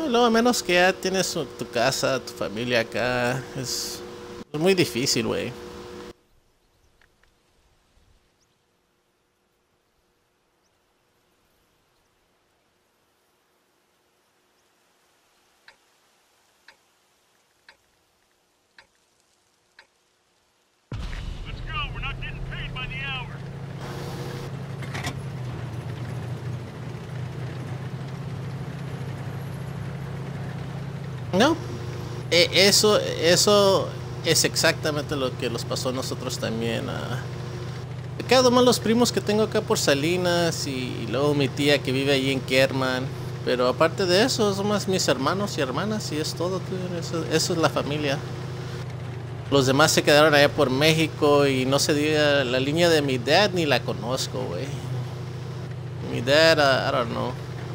luego a menos que ya tienes tu casa, tu familia acá, es muy difícil, güey. Let's go. We're not getting paid by the hour. No, eso es exactamente lo que nos pasó a nosotros también. Acá nomás los primos que tengo acá por Salinas y luego mi tía que vive ahí en Kerman. Pero aparte de eso, son más mis hermanos y hermanas y es todo, tío. Eso es la familia. Los demás se quedaron allá por México y no se diga la línea de mi dad ni la conozco, güey. Mi dad, I don't know.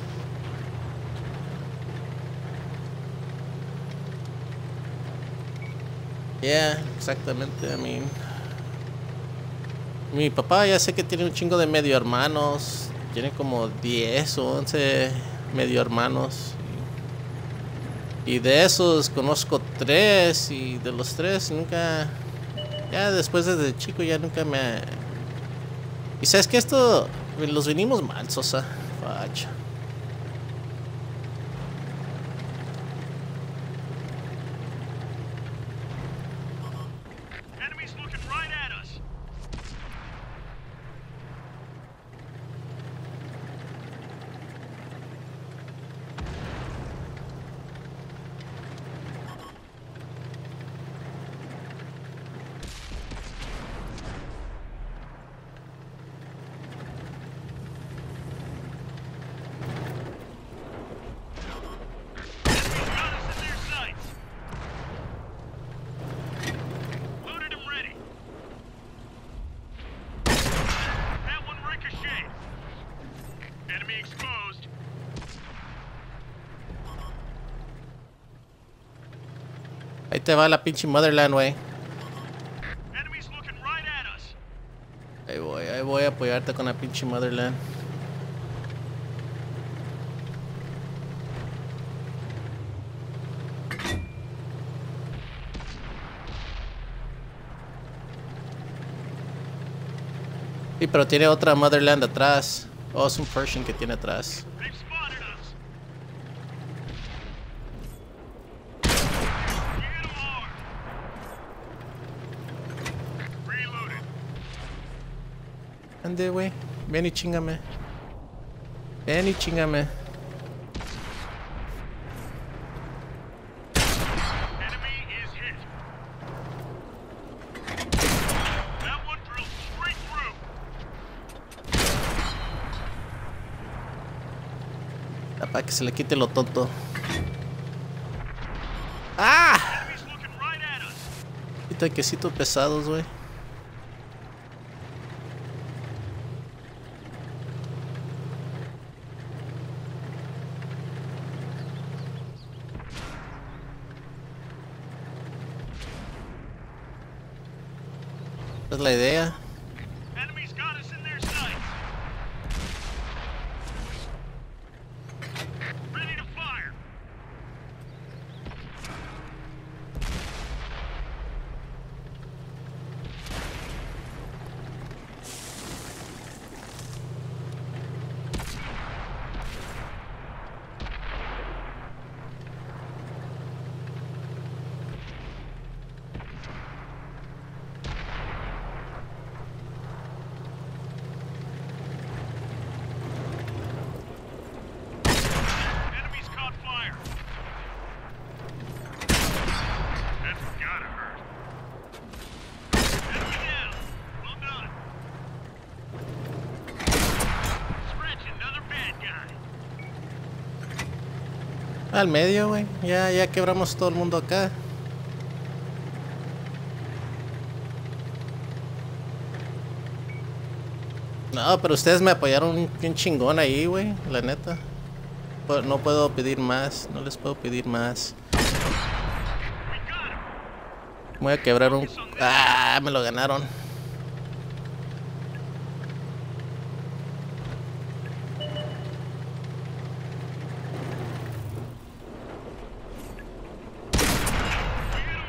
Yeah, exactamente, I mean. Mi papá ya sé que tiene un chingo de medio hermanos. Tiene como 10 o 11 medio hermanos. Y de esos conozco 3 y de los 3 nunca... Ya después desde chico ya nunca me... Y sabes que esto... Los vinimos mal, Sosa. Facha. Enemies looking right at us. Ahí te va la pinche Motherland, güey. Ahí voy a apoyarte con la pinche Motherland. Sí, pero tiene otra Motherland atrás. Oh, es un Pershing que tiene atrás. Ande, güey. Ven y chingame. Ven y chingame. Para que se le quite lo tonto. ¡Ah! Y tanquecitos pesados, güey. Esa es la idea. Al medio, güey. Ya quebramos todo el mundo acá. No, pero ustedes me apoyaron bien chingón ahí, güey. La neta. No puedo pedir más. No les puedo pedir más. Voy a quebrar un... ¡Ah! Me lo ganaron.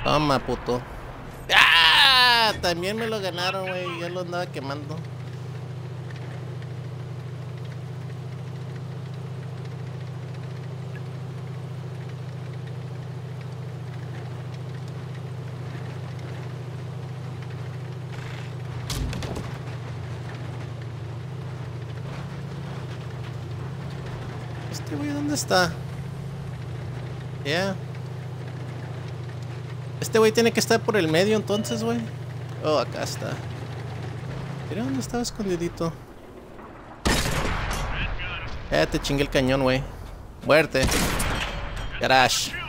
Toma, puto. ¡Ah! También me lo ganaron, güey. Ya lo andaba quemando. Este güey, ¿dónde está? Ya. Este güey tiene que estar por el medio entonces, güey. Oh, acá está. Mira dónde estaba escondidito. Te chingué el cañón, güey. Muerte. Garage.